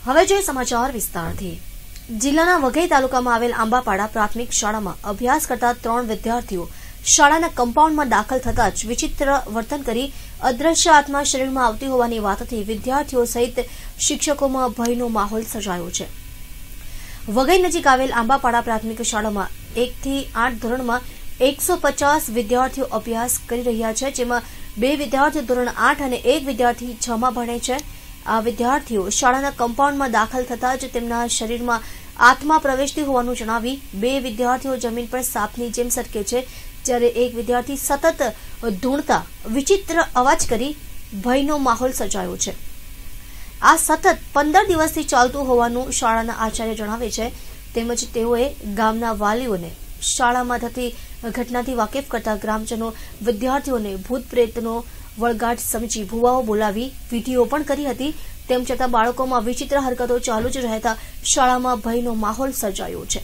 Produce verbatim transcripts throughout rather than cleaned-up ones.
હવે જોઈએ સમાચાર વિસ્તારથી। જિલ્લાના વઘઈ તાલુકામાં આવેલ આંબાપાડા પ્રાથમિક શાળામાં અભ્યાસ કરતા ત્રણ વિદ્યાર્થીઓ શાળાના કમ્પાઉન્ડમાં દાખલ થતા જ વિચિત્ર વર્તન કરી અદ્રશ્ય આત્મા શરીરમાં આવતી હોવાની વાતથી વિદ્યાર્થીઓ સહિત શિક્ષકોમાં ભયનો માહોલ સર્જાયો છે। વઘઈ નજીક આવેલ આંબાપાડા પ્રાથમિક શાળામાં એકથી આઠ ધોરણમાં એકસો પચાસ વિદ્યાર્થીઓ અભ્યાસ કરી રહ્યા છે, જેમાં બે વિદ્યાર્થીઓ ધોરણ આઠ અને એક વિદ્યાર્થી છ માં ભણે છે। આ વિદ્યાર્થીઓ શાળાના કમ્પાઉન્ડમાં દાખલ થતા જ તેમના શરીરમાં આત્મા પ્રવેશતી હોવાનું જણાવી બે વિદ્યાર્થીઓ જમીન પર સાપની જેમ સરકે છે, જ્યારે એક વિદ્યાર્થી સતત ધૂણતા વિચિત્ર અવાજ કરી ભયનો માહોલ સર્જાયો છે। આ સતત પંદર દિવસથી ચાલતું હોવાનું શાળાના આચાર્ય જણાવે છે, તેમજ તેઓએ ગામના વાલીઓને શાળામાં થતી ઘટનાથી વાકેફ કરતા ગ્રામજનો વિદ્યાર્થીઓને ભૂત પ્રેતનો વળગાટ સમજી ભુવાઓ બોલાવી વિધિઓ પણ કરી હતી। તેમ છતાં બાળકોમાં વિચિત્ર હરકતો ચાલુ જ રહેતા શાળામાં ભયનો માહોલ સર્જાયો છે।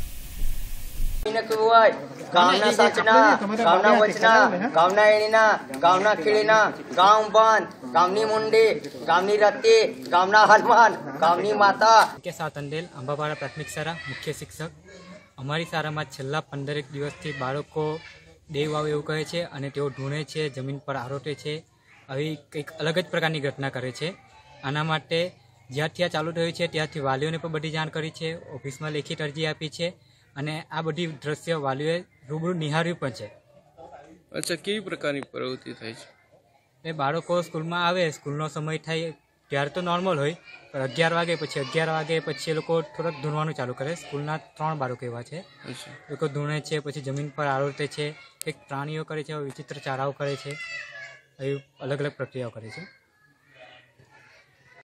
ગામના સાચના, ગામના વચના, ગામના એણીના, ગામના ખીલીના, ગામ બંધ, ગામની મુંડી, ગામની રત્તી, ગામના હનુમાન, ગામની માતા કે સાત અંડેલ આંબાપાડા પ્રાથમિક શાળા મુખ્ય શિક્ષક। અમારી શાળામાં છેલ્લા પંદરેક દિવસથી બાળકો દેવ આવે એવું કહે છે અને તેઓ ઢૂંઢે છે, જમીન પર આરોટે છે, આવી કંઈક અલગ જ પ્રકારની ઘટના કરે છે। આના માટે જ્યારથી આ ચાલુ થયું છે ત્યારથી વાલીઓને પણ બધી જાણ કરી છે, ઓફિસમાં લેખિત અરજી આપી છે અને આ બધી દ્રશ્ય વાલીઓએ રૂબરૂ નિહાળ્યું પણ છે। અચ્છા, કેવી પ્રકારની પ્રવૃત્તિ થાય છે? એ બાળકો સ્કૂલમાં આવે, સ્કૂલનો સમય થાય ત્યારે તો નોર્મલ હોય, પણ અગિયાર વાગે પછી અગિયાર વાગે પછી એ લોકો થોડાક ધૂણવાનું ચાલુ કરે। સ્કૂલના ત્રણ બાળકો એવા છે, એ લોકો ધૂણે છે, પછી જમીન પર આરોટે છે, કંઈક પ્રાણીઓ કરે છે, વિચિત્ર ચારાઓ કરે છે, એવી અલગ અલગ પ્રક્રિયાઓ કરે છે।